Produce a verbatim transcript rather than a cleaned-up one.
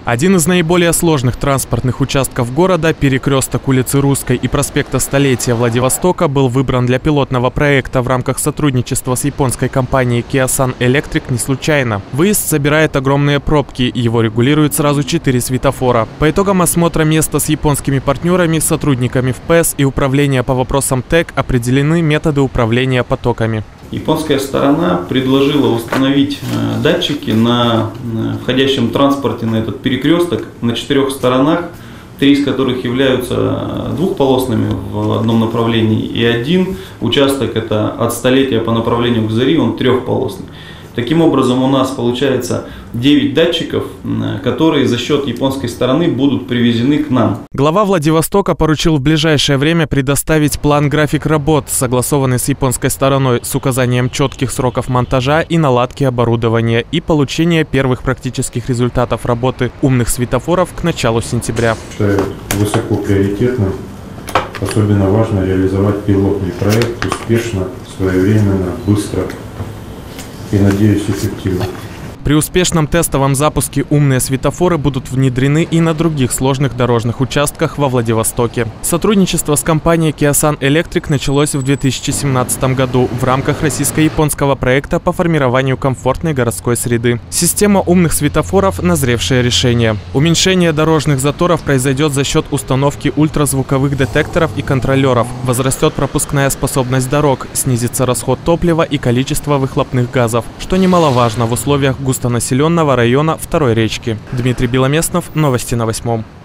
Один из наиболее сложных транспортных участков города, перекресток улицы Русской и проспекта Столетия Владивостока, был выбран для пилотного проекта в рамках сотрудничества с японской компанией Kiasan Electric не случайно. Выезд собирает огромные пробки, его регулируют сразу четыре светофора. По итогам осмотра места с японскими партнерами, сотрудниками эф пэ эс и управления по вопросам ТЭК определены методы управления потоками. Японская сторона предложила установить датчики на входящем транспорте на этот перекресток на четырех сторонах, три из которых являются двухполосными в одном направлении, и один участок, это от Столетия по направлению к Зари, он трехполосный. Таким образом, у нас получается девять датчиков, которые за счет японской стороны будут привезены к нам. Глава Владивостока поручил в ближайшее время предоставить план-график работ, согласованный с японской стороной, с указанием четких сроков монтажа и наладки оборудования и получения первых практических результатов работы умных светофоров к началу сентября. Это высоко приоритетно. Особенно важно реализовать пилотный проект успешно, своевременно, быстро и, надеюсь, эффективно. При успешном тестовом запуске умные светофоры будут внедрены и на других сложных дорожных участках во Владивостоке. Сотрудничество с компанией Kiasan Electric началось в две тысячи семнадцатом году в рамках российско-японского проекта по формированию комфортной городской среды. Система умных светофоров – назревшее решение. Уменьшение дорожных заторов произойдет за счет установки ультразвуковых детекторов и контролеров. Возрастет пропускная способность дорог, снизится расход топлива и количество выхлопных газов, что немаловажно в условиях густонаселенного района Второй речки. Дмитрий Беломестнов, новости на восьмом.